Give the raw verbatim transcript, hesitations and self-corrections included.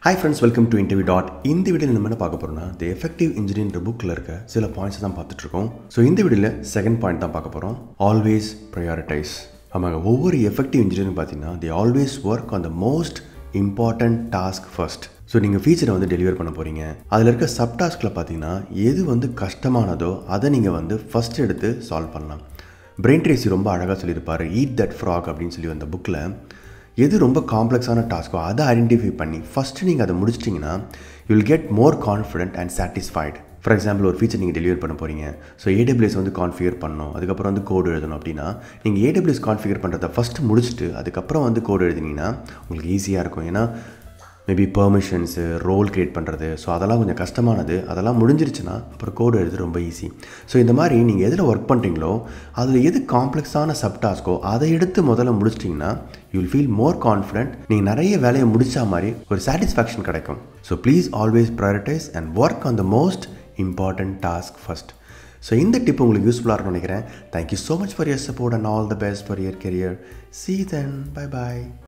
Hi friends, welcome to InterviewDOT. இந்த வீடியோல நம்ம என்ன பார்க்க போறோம்னா the effective engineering bookல இருக்க சில பாயிண்ட்ஸ் தான் பார்த்துட்டு இருக்கோம். ஸோ இந்த வீடியோல செகண்ட் பாயிண்ட் தான் பார்க்க போறோம். Always prioritize. ஆமாங்க, ஒவ்வொரு effective engineering பார்த்தீங்கன்னா they always work on the most important task first. So நீங்கள் ஃபீச்சரை வந்து டெலிவர் பண்ண போகிறீங்க. அதில் இருக்க சப் டாஸ்கில் பார்த்தீங்கன்னா எது வந்து கஷ்டமானதோ அதை நீங்கள் வந்து ஃபஸ்ட் எடுத்து சால்வ் பண்ணலாம். பிரெயின் ட்ரேசி ரொம்ப அழகாக சொல்லியிருப்பார், ஈட் தட் ஃப்ராக் அப்படின்னு சொல்லி வந்த புக்கில் எது ரொம்ப காம்ப்ளெக்ஸான டாஸ்க்கோ அதை ஐடென்டிஃபை பண்ணி ஃபஸ்ட்டு நீங்கள் அதை முடிச்சிட்டிங்கன்னா you will get more confident and satisfied. For example ஒரு ஃபீச்சர் நீங்கள் டெலிவர் பண்ண போகிறீங்க. ஸோ ஏடபிள்யூஎஸ் வந்து கான்ஃபிகர் பண்ணணும், அதுக்கப்புறம் வந்து கோடு எழுதணும். அப்படின்னா நீங்கள் ஏடபிள்யூஎஸ் கான்ஃபிகர் பண்ணுறதை ஃபஸ்ட்டு முடிச்சுட்டு அதுக்கப்புறம் வந்து கோடு எழுதினீங்கன்னா உங்களுக்கு ஈஸியாக இருக்கும். ஏன்னா மேபி பெர்மிஷன்ஸு, ரோல் க்ரியேட் பண்ணுறது, ஸோ அதெல்லாம் கொஞ்சம் கஷ்டமானது. அதெல்லாம் முடிஞ்சிருச்சுன்னா அப்புறம் கோடு எழுது ரொம்ப ஈஸி. ஸோ இந்த மாதிரி நீங்கள் எதில் ஒர்க் பண்ணுறீங்களோ அதில் எது காம்ப்ளெக்ஸான சப் டாஸ்க்கோ அதை எடுத்து முதல்ல முடிச்சிட்டிங்கன்னா you will feel more confident. நீங்கள் நிறைய வேலையை முடித்தா மாதிரி ஒரு சாட்டிஸ்ஃபேக்ஷன் கிடைக்கும். So please always prioritise and work on the most important task first. So இந்த டிப் உங்களுக்கு யூஸ்ஃபுல்லாக இருக்கும்னு நினைக்கிறேன். Thank you so much for your support and all the best for your career. See you then. Bye bye.